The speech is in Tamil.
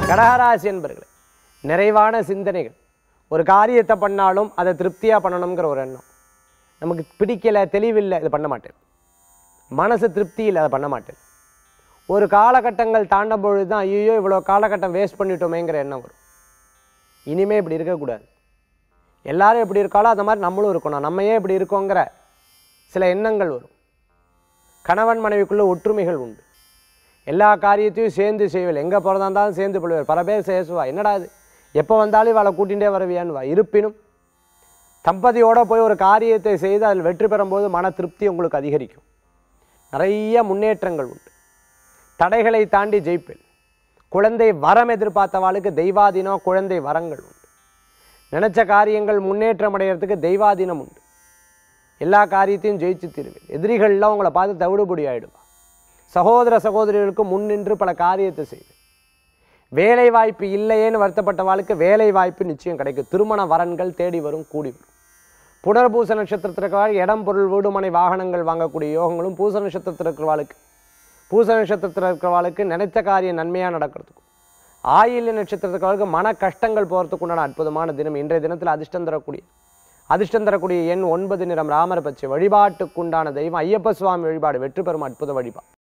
கடகராசி என்பர்களே, நிறைவான சிந்தனைகள். ஒரு காரியத்தை பண்ணாலும் அதை திருப்தியாக பண்ணணுங்கிற ஒரு எண்ணம். நமக்கு பிடிக்கலை, தெளிவில்லை, இதை பண்ண மாட்டேன். மனசு திருப்தி இல்லை, அதை பண்ண மாட்டேன். ஒரு காலகட்டங்கள் தாண்டும் பொழுது தான் ஐயோ இவ்வளோ காலகட்டம் வேஸ்ட் பண்ணிட்டோமேங்கிற எண்ணம் வரும். இனிமே இப்படி இருக்கக்கூடாது. எல்லாரும் எப்படி இருக்காளோ அந்த மாதிரி நம்மளும் இருக்கணும். நம்ம ஏன் இப்படி இருக்கோங்கிற சில எண்ணங்கள் வரும். கணவன் மனைவிக்குள்ளே ஒற்றுமைகள் உண்டு. எல்லா காரியத்தையும் சேர்ந்து செய்வல். எங்கே பிறந்தா இருந்தாலும் சேர்ந்து பழுவார். பல பேர் சேசுவா, என்னடா இது எப்போ வந்தாலும் இவளை கூட்டிகிட்டே வரவியான்னு. இருப்பினும் தம்பதியோடு போய் ஒரு காரியத்தை செய்து அதில் வெற்றி பெறும்போது மன திருப்தி உங்களுக்கு அதிகரிக்கும். நிறைய முன்னேற்றங்கள் உண்டு. தடைகளை தாண்டி ஜெயிப்பில். குழந்தை வரம் எதிர்பார்த்தவாளுக்கு தெய்வாதீனம், குழந்தை வரங்கள் உண்டு. நினச்ச காரியங்கள் முன்னேற்றம் அடைகிறதுக்கு தெய்வாதீனம் உண்டு. எல்லா காரியத்தையும் ஜெயிச்சு தீருவேன். எதிரிகள்லாம் உங்களை பார்த்து தவிடுபடி ஆகிடுவா. சகோதர சகோதரிகளுக்கு முன்னின்று பல காரியத்தை செய்வேன். வேலை வாய்ப்பு இல்லையேன்னு வருத்தப்பட்டவாளுக்கு வேலை வாய்ப்பு நிச்சயம் கிடைக்கும். திருமண வரன்கள் தேடி வரும், கூடி வரும். புனர்பூச நட்சத்திரத்திற்காக இடம் பொருள் வீடு மனை வாகனங்கள் வாங்கக்கூடிய யோகங்களும் பூச நட்சத்திரத்தில் இருக்கிறவாளுக்கு பூச நட்சத்திரத்தில் இருக்கிறவாளுக்கு நினைத்த காரியம் நன்மையாக நடக்கிறதுக்கும் ஆயில்ய நட்சத்திரத்துக்காக மன கஷ்டங்கள் போகிறதுக்கு உண்டான அற்புதமான தினம். இன்றைய தினத்தில் அதிர்ஷ்டம் தரக்கூடிய எண் 9 நிறம் ராமர் பச்சை. வழிபாட்டுக்குண்டான தெய்வம் ஐயப்ப சுவாமி வழிபாடு. வெற்றி பெறும் அற்புத வழிபாடு.